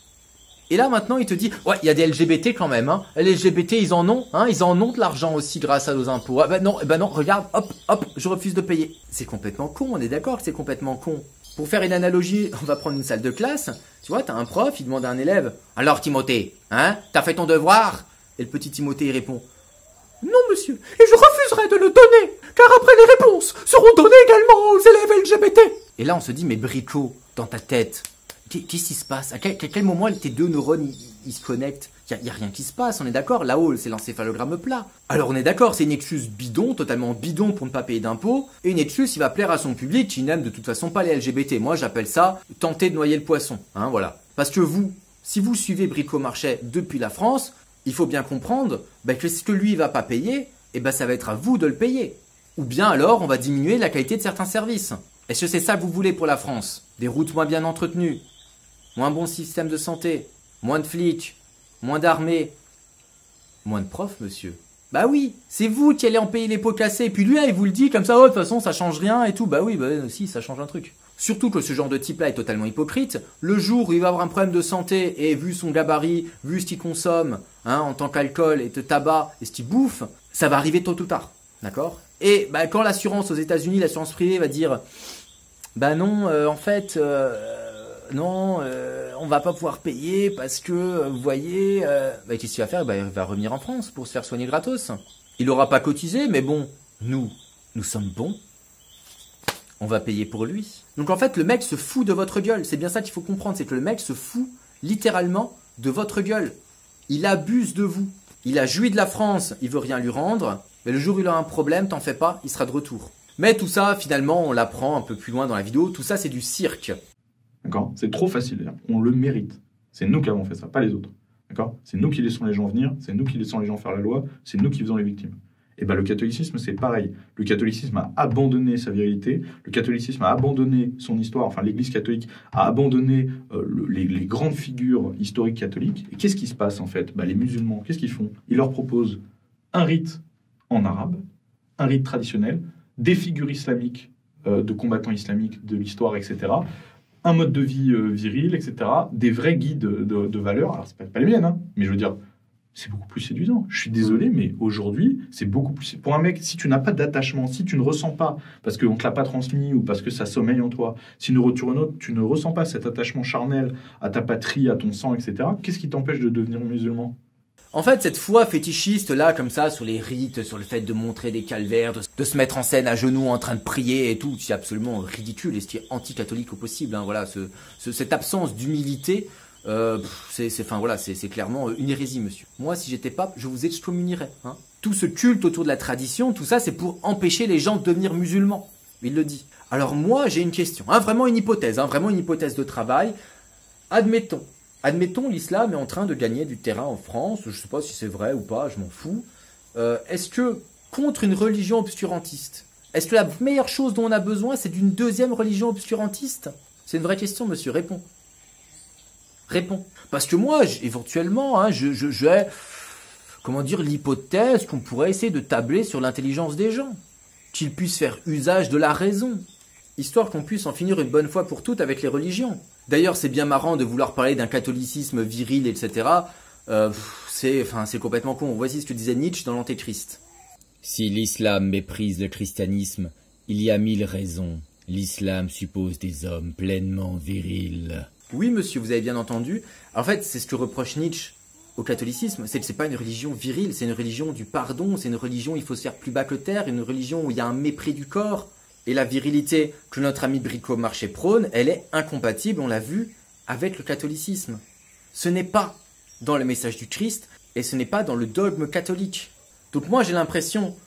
Et là maintenant il te dit, ouais, il y a des L G B T quand même, hein. Les L G B T ils en ont, hein, ils en ont de l'argent aussi grâce à nos impôts. Ah ben non, ben non, regarde, hop, hop, je refuse de payer. C'est complètement con, on est d'accord que c'est complètement con. Pour faire une analogie, on va prendre une salle de classe. Tu vois, t'as un prof, il demande à un élève, alors Timothée, hein, t'as fait ton devoir? Et le petit Timothée il répond, non monsieur, et je refuserai de le donner, car après les réponses seront données également aux élèves L G B T. Et là on se dit, mais Brico, dans ta tête, qu'est-ce qui se passe? À quel, à quel moment tes deux neurones ils, ils se connectent? Il n'y a, a rien qui se passe, on est d'accord. Là-haut, c'est l'encéphalogramme plat. Alors on est d'accord, c'est une excuse bidon, totalement bidon pour ne pas payer d'impôts, et une excuse qui va plaire à son public qui n'aime de toute façon pas les L G B T. Moi j'appelle ça tenter de noyer le poisson, hein, voilà. Parce que vous, si vous suivez Brico Marchais depuis la France, il faut bien comprendre bah, que ce que lui il va pas payer, et ben ça va être à vous de le payer. Ou bien alors on va diminuer la qualité de certains services. Est-ce que c'est ça que vous voulez pour la France? Des routes moins bien entretenues, moins bon système de santé, moins de flics, moins d'armée, moins de profs, monsieur. Bah oui, c'est vous qui allez en payer les pots cassés. Et puis lui, là, il vous le dit comme ça, oh, de toute façon, ça change rien et tout. Bah oui, bah si, ça change un truc. Surtout que ce genre de type-là est totalement hypocrite. Le jour où il va avoir un problème de santé et vu son gabarit, vu ce qu'il consomme, hein, en tant qu'alcool et de tabac et ce qu'il bouffe, ça va arriver tôt ou tard. D'accord? Et bah, quand l'assurance aux États-Unis, l'assurance privée va dire, bah non, euh, en fait, euh, non, euh, on va pas pouvoir payer parce que, euh, vous voyez, euh, bah, qu'est-ce qu'il va faire? Bah, il va revenir en France pour se faire soigner gratos. Il aura pas cotisé, mais bon, nous, nous sommes bons. On va payer pour lui. Donc en fait, le mec se fout de votre gueule. C'est bien ça qu'il faut comprendre, c'est que le mec se fout littéralement de votre gueule. Il abuse de vous. Il a joui de la France, il veut rien lui rendre. Mais le jour où il a un problème, t'en fais pas, il sera de retour. Mais tout ça, finalement, on l'apprend un peu plus loin dans la vidéo. Tout ça, c'est du cirque. D'accord? C'est trop facile. On le mérite. C'est nous qui avons fait ça, pas les autres. D'accord? C'est nous qui laissons les gens venir, c'est nous qui laissons les gens faire la loi, c'est nous qui faisons les victimes. Et ben le catholicisme, c'est pareil. Le catholicisme a abandonné sa virilité, le catholicisme a abandonné son histoire, enfin l'Église catholique a abandonné euh, le, les, les grandes figures historiques catholiques. Et qu'est-ce qui se passe en fait? Ben, les musulmans, qu'est-ce qu'ils font? Ils leur proposent un rite en arabe, un rite traditionnel, des figures islamiques, euh, de combattants islamiques de l'histoire, et cetera, un mode de vie euh, viril, et cetera, des vrais guides de, de, de valeurs. Alors, c'est pas, pas les miennes, hein, mais je veux dire, c'est beaucoup plus séduisant. Je suis désolé, mais aujourd'hui, c'est beaucoup plus... Pour un mec, si tu n'as pas d'attachement, si tu ne ressens pas, parce qu'on ne te l'a pas transmis ou parce que ça sommeille en toi, si tu ne, tu ne ressens pas cet attachement charnel à ta patrie, à ton sang, et cetera, qu'est-ce qui t'empêche de devenir musulman? En fait, cette foi fétichiste là, comme ça, sur les rites, sur le fait de montrer des calvaires, de, de se mettre en scène à genoux en train de prier et tout, c'est absolument ridicule et c'est anti-catholique au possible. Hein, voilà, ce, ce, cette absence d'humilité, euh, c'est, c'est, enfin voilà, c'est, c'est clairement une hérésie, monsieur. Moi, si j'étais pape, je vous excommunierais. Hein. Tout ce culte autour de la tradition, tout ça, c'est pour empêcher les gens de devenir musulmans. Il le dit. Alors moi, j'ai une question, hein, vraiment une hypothèse, hein, vraiment une hypothèse de travail. Admettons. Admettons, l'islam est en train de gagner du terrain en France, je ne sais pas si c'est vrai ou pas, je m'en fous. Euh, est-ce que, contre une religion obscurantiste, est-ce que la meilleure chose dont on a besoin, c'est d'une deuxième religion obscurantiste? C'est une vraie question, monsieur, réponds. Réponds. Parce que moi, éventuellement, hein, je, je, j'ai, comment dire, l'hypothèse qu'on pourrait essayer de tabler sur l'intelligence des gens, qu'ils puissent faire usage de la raison, histoire qu'on puisse en finir une bonne fois pour toutes avec les religions. D'ailleurs, c'est bien marrant de vouloir parler d'un catholicisme viril, et cetera. Euh, c'est, enfin, c'est complètement con. Voici ce que disait Nietzsche dans l'Antéchrist. Si l'islam méprise le christianisme, il y a mille raisons. L'islam suppose des hommes pleinement virils. Oui, monsieur, vous avez bien entendu. En fait, c'est ce que reproche Nietzsche au catholicisme. C'est que c'est pas une religion virile, c'est une religion du pardon, c'est une religion où il faut se faire plus bas que terre, une religion où il y a un mépris du corps. Et la virilité que notre ami Brico Marchais prône, elle est incompatible, on l'a vu, avec le catholicisme. Ce n'est pas dans le message du Christ et ce n'est pas dans le dogme catholique. Donc moi j'ai l'impression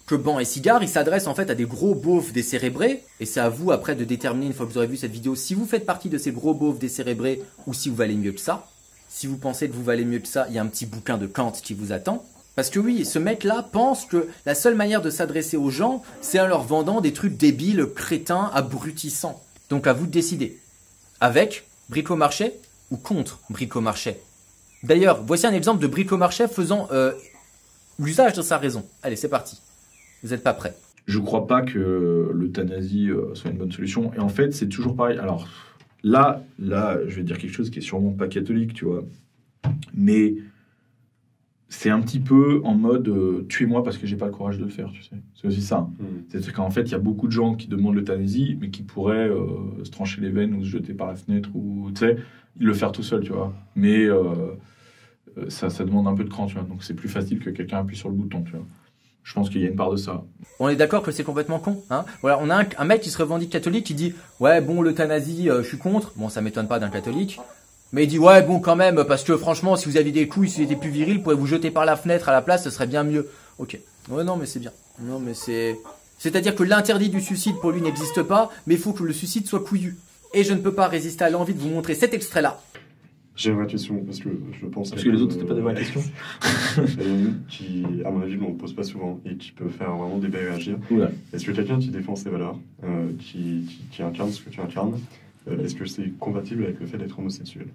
que Ban et Cigare, ils s'adressent en fait à des gros beaufs décérébrés, et c'est à vous après de déterminer, une fois que vous aurez vu cette vidéo, si vous faites partie de ces gros beaufs décérébrés, ou si vous valez mieux que ça. Si vous pensez que vous valez mieux que ça, il y a un petit bouquin de Kant qui vous attend. Parce que oui, ce mec-là pense que la seule manière de s'adresser aux gens, c'est en leur vendant des trucs débiles, crétins, abrutissants. Donc à vous de décider. Avec Bricomarché ou contre Bricomarché. D'ailleurs, voici un exemple de Bricomarché faisant euh, l'usage de sa raison. Allez, c'est parti. Vous n'êtes pas prêts. Je crois pas que l'euthanasie euh, soit une bonne solution. Et en fait, c'est toujours pareil. Alors là, là, je vais dire quelque chose qui est sûrement pas catholique, tu vois. Mais c'est un petit peu en mode euh, tuez-moi parce que j'ai pas le courage de le faire, tu sais. C'est aussi ça. Mmh. C'est-à-dire qu'en fait, il y a beaucoup de gens qui demandent l'euthanasie, mais qui pourraient euh, se trancher les veines ou se jeter par la fenêtre ou, tu sais, le faire tout seul, tu vois. Mais euh, ça, ça demande un peu de cran, tu vois. Donc c'est plus facile que quelqu'un appuie sur le bouton, tu vois. Je pense qu'il y a une part de ça. On est d'accord que c'est complètement con, hein. Voilà, on a un, un mec qui se revendique catholique qui dit ouais bon l'euthanasie euh, je suis contre. Bon ça m'étonne pas d'un catholique, mais il dit ouais bon quand même parce que franchement si vous aviez des couilles, si vous étiez plus viril, vous pourriez vous jeter par la fenêtre à la place, ce serait bien mieux. Ok. Ouais non mais c'est bien. Non mais c'est, c'est-à-dire que l'interdit du suicide pour lui n'existe pas, mais il faut que le suicide soit couillu. Et je ne peux pas résister à l'envie de vous montrer cet extrait là. J'ai une vraie question, parce que je pense... Parce que les autres, c'était pas des vraies questions. Il y en a une qui, à mon avis, on ne pose pas souvent et qui peut faire vraiment débat et réagir. Oula. Est-ce que quelqu'un qui défend ses valeurs, euh, qui, qui, qui incarne ce que tu incarnes, euh, est-ce que c'est compatible avec le fait d'être homosexuel?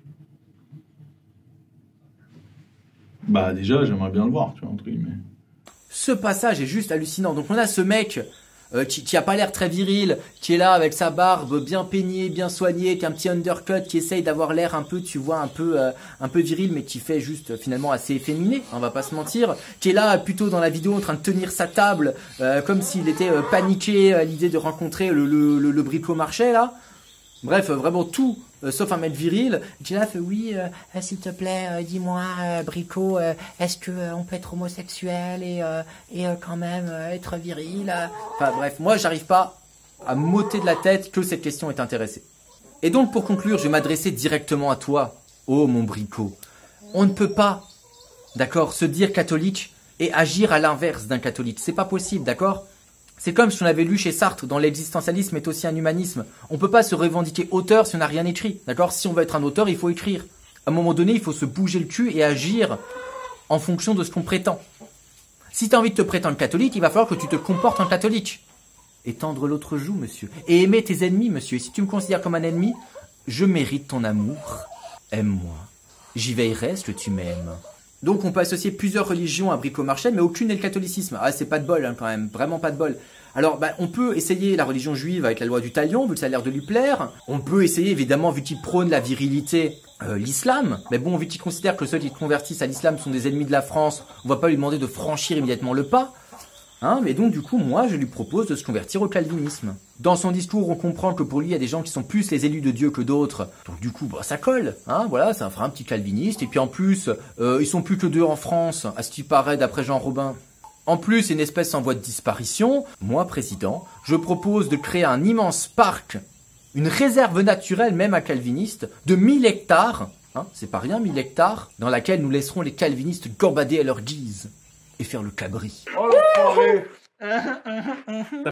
Bah déjà, j'aimerais bien le voir, tu vois, entre guillemets. Ce passage est juste hallucinant. Donc on a ce mec... Euh, qui, qui a pas l'air très viril, qui est là avec sa barbe bien peignée, bien soignée, qui a un petit undercut, qui essaye d'avoir l'air un peu, tu vois, un peu, euh, un peu viril, mais qui fait juste euh, finalement assez efféminé, on va pas se mentir, qui est là plutôt dans la vidéo en train de tenir sa table, euh, comme s'il était euh, paniqué à l'idée de rencontrer le, le, le, le Bricomarché là. Bref, euh, vraiment tout, euh, sauf un mec viril, qui là fait oui, euh, euh, s'il te plaît, euh, dis-moi, euh, Brico, euh, est-ce que euh, on peut être homosexuel et, euh, et euh, quand même euh, être viril euh... Enfin bref, moi j'arrive pas à m'ôter de la tête que cette question est intéressée. Et donc pour conclure, je vais m'adresser directement à toi, oh mon Brico. On ne peut pas, d'accord, se dire catholique et agir à l'inverse d'un catholique. C'est pas possible, d'accord ? C'est comme si on avait lu chez Sartre dans l'existentialisme est aussi un humanisme. On peut pas se revendiquer auteur si on n'a rien écrit. D'accord ? Si on veut être un auteur, il faut écrire. À un moment donné, il faut se bouger le cul et agir en fonction de ce qu'on prétend. Si tu as envie de te prétendre catholique, il va falloir que tu te comportes en catholique. Et tendre l'autre joue, monsieur. Et aimer tes ennemis, monsieur. Et si tu me considères comme un ennemi, je mérite ton amour. Aime-moi. J'y veillerai, est-ce que tu m'aimes ? Donc on peut associer plusieurs religions à Bricomarché, mais aucune n'est le catholicisme. Ah, c'est pas de bol hein, quand même, vraiment pas de bol. Alors bah, on peut essayer la religion juive avec la loi du talion, vu que ça a l'air de lui plaire. On peut essayer évidemment, vu qu'il prône la virilité, euh, l'islam. Mais bon, vu qu'il considère que ceux qui se convertissent à l'islam sont des ennemis de la France, on va pas lui demander de franchir immédiatement le pas. Hein, mais donc du coup, moi, je lui propose de se convertir au calvinisme. Dans son discours, on comprend que pour lui, il y a des gens qui sont plus les élus de Dieu que d'autres. Donc du coup, bah, ça colle. Hein, voilà, ça fera un petit calviniste. Et puis en plus, euh, ils sont plus que deux en France, à ce qui paraît d'après Jean Robin. En plus, une espèce en voie de disparition. Moi, président, je propose de créer un immense parc, une réserve naturelle, même à calviniste, de mille hectares. Hein, c'est pas rien, mille hectares, dans laquelle nous laisserons les calvinistes gambader à leur guise et faire le cabri. Oh,